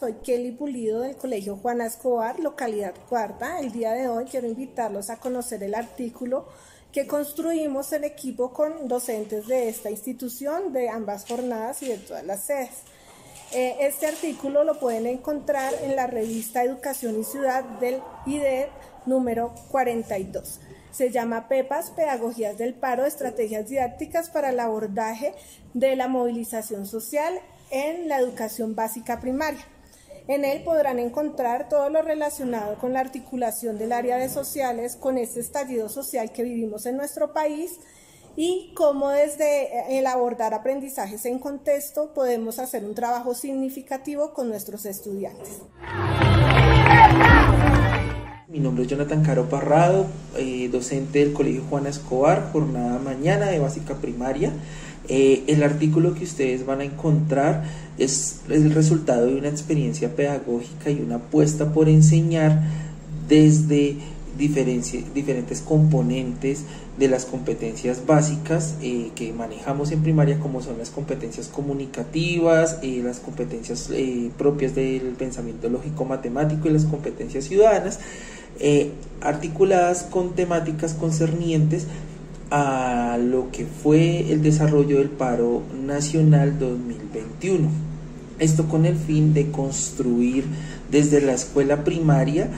soy Kelly Pulido del Colegio Juana Escobar, localidad Cuarta. El día de hoy quiero invitarlos a conocer el artículo que construimos en equipo con docentes de esta institución, de ambas jornadas y de todas las sedes. Este artículo lo pueden encontrar en la revista Educación y Ciudad del IDED número 42. Se llama PEPAS, Pedagogías del Paro, Estrategias Didácticas para el Abordaje de la Movilización Social en la Educación Básica Primaria. En él podrán encontrar todo lo relacionado con la articulación del área de sociales con este estallido social que vivimos en nuestro país y cómo desde el abordar aprendizajes en contexto podemos hacer un trabajo significativo con nuestros estudiantes. Mi nombre es Jonathan Caro Parrado, docente del Colegio Juana Escobar, jornada mañana de básica primaria. El artículo que ustedes van a encontrar es el resultado de una experiencia pedagógica y una apuesta por enseñar desde diferentes componentes de las competencias básicas que manejamos en primaria, como son las competencias comunicativas, las competencias propias del pensamiento lógico-matemático y las competencias ciudadanas, articuladas con temáticas concernientes a lo que fue el desarrollo del paro nacional 2021. Esto con el fin de construir desde la escuela primaria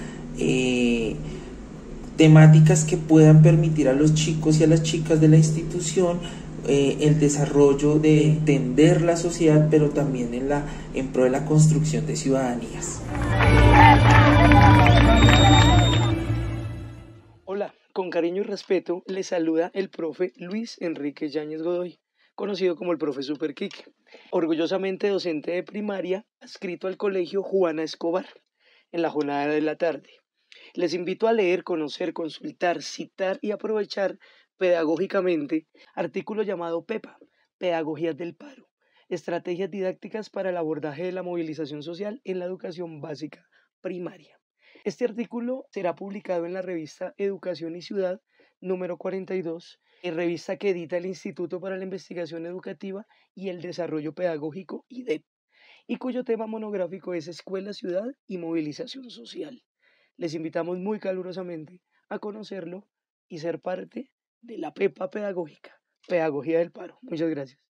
temáticas que puedan permitir a los chicos y a las chicas de la institución el desarrollo de entender la sociedad, pero también en pro de la construcción de ciudadanías. Hola, con cariño y respeto les saluda el profe Luis Enrique Yáñez Godoy, conocido como el profe Super Quique, orgullosamente docente de primaria adscrito al Colegio Juana Escobar, en la jornada de la tarde. Les invito a leer, conocer, consultar, citar y aprovechar pedagógicamente artículo llamado PEPA, Pedagogías del Paro, Estrategias Didácticas para el Abordaje de la Movilización Social en la Educación Básica Primaria. Este artículo será publicado en la revista Educación y Ciudad número 42, revista que edita el Instituto para la Investigación Educativa y el Desarrollo Pedagógico IDEP, y cuyo tema monográfico es Escuela, Ciudad y Movilización Social. Les invitamos muy calurosamente a conocerlo y ser parte de la PEPA pedagógica, Pedagogía del Paro. Muchas gracias.